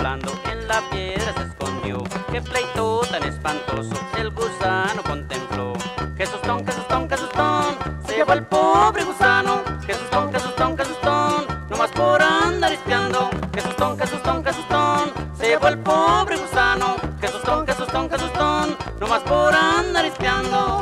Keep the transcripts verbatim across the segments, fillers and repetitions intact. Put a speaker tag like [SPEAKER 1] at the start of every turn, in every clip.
[SPEAKER 1] volando, en la piedra se escondió. Qué pleito tan espantoso el gusano contempló. ¡Qué sustón, qué sustón, qué sustón! Se llevó el pobre gusano. ¡Qué sustón, qué sustón, qué sustón! Nomás por andar espiando. ¡Qué sustón, qué sustón, qué sustón! Se llevó el pobre gusano. ¡Qué sustón, qué sustón, qué sustón! Nomás por andar espiando.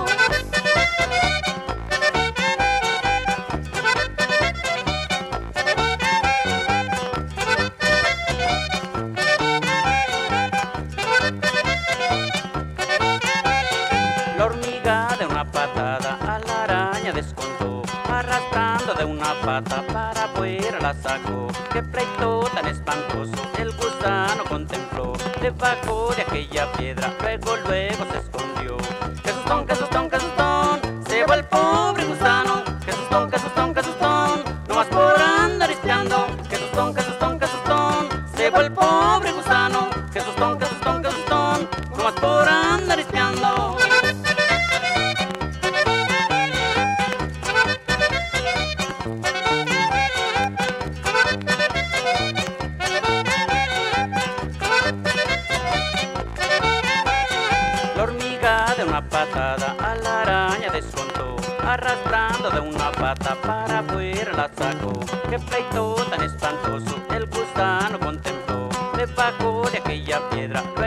[SPEAKER 1] La hormiga de una patada a la araña descontó, arrastrando de una pata para afuera la sacó. Qué pleito tan espantoso el gusano contempló, debajo de aquella piedra luego luego se escondió. ¡Qué sustón, qué sustón, qué sustón! Se llevó el pobre gusano. ¡Qué sustón, qué sustón, qué sustón! Nomás por andar espiando. ¡Qué sustón, qué sustón, qué sustón! Se llevó el pobre gusano. ¡Qué sustón, qué sustón, qué sustón! Nomás por andar espiando. La hormiga de una patada a la araña descontó, arrastrando de una pata para afuera la sacó. Qué pleito tan espantoso el gusano contempló, debajo de aquella piedra